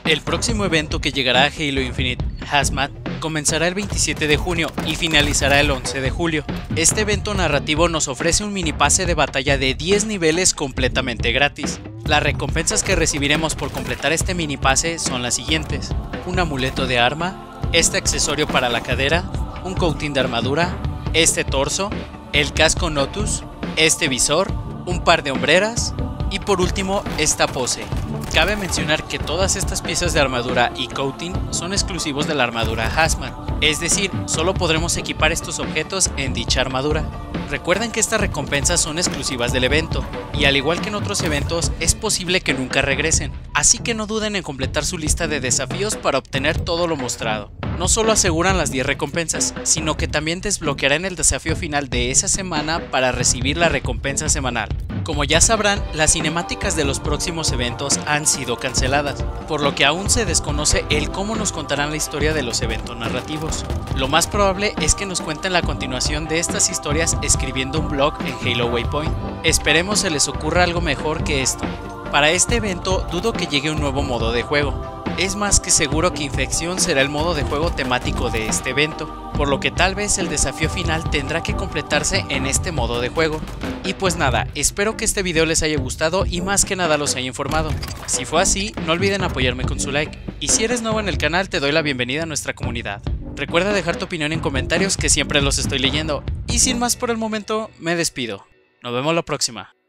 El próximo evento que llegará a Halo Infinite, Hazmat, comenzará el 27 de junio y finalizará el 11 de julio. Este evento narrativo nos ofrece un mini pase de batalla de 10 niveles completamente gratis. Las recompensas que recibiremos por completar este mini pase son las siguientes: un amuleto de arma, este accesorio para la cadera, un coating de armadura, este torso, el casco Notus, este visor, un par de hombreras y por último esta pose. Cabe mencionar que todas estas piezas de armadura y coating son exclusivos de la armadura Hazmat, es decir, solo podremos equipar estos objetos en dicha armadura. Recuerden que estas recompensas son exclusivas del evento, y al igual que en otros eventos, es posible que nunca regresen, así que no duden en completar su lista de desafíos para obtener todo lo mostrado. No solo aseguran las 10 recompensas, sino que también desbloquearán el desafío final de esa semana para recibir la recompensa semanal. Como ya sabrán, las cinemáticas de los próximos eventos han sido canceladas, por lo que aún se desconoce el cómo nos contarán la historia de los eventos narrativos. Lo más probable es que nos cuenten la continuación de estas historias escribiendo un blog en Halo Waypoint. Esperemos se les ocurra algo mejor que esto. Para este evento dudo que llegue un nuevo modo de juego. Es más que seguro que Infección será el modo de juego temático de este evento, por lo que tal vez el desafío final tendrá que completarse en este modo de juego. Y pues nada, espero que este video les haya gustado y más que nada los haya informado. Si fue así, no olviden apoyarme con su like, y si eres nuevo en el canal te doy la bienvenida a nuestra comunidad. Recuerda dejar tu opinión en comentarios que siempre los estoy leyendo, y sin más por el momento, me despido. Nos vemos la próxima.